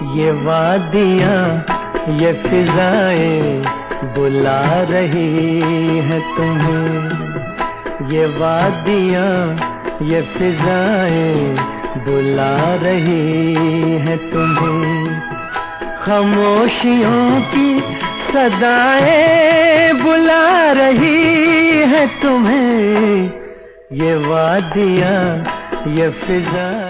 ये वादियाँ ये फिजाएं बुला रही है तुम्हें। ये वादियाँ ये फिजाएं बुला रही है तुम्हें। खामोशियों की सदाएं बुला रही है तुम्हें। ये वादियाँ ये फिजा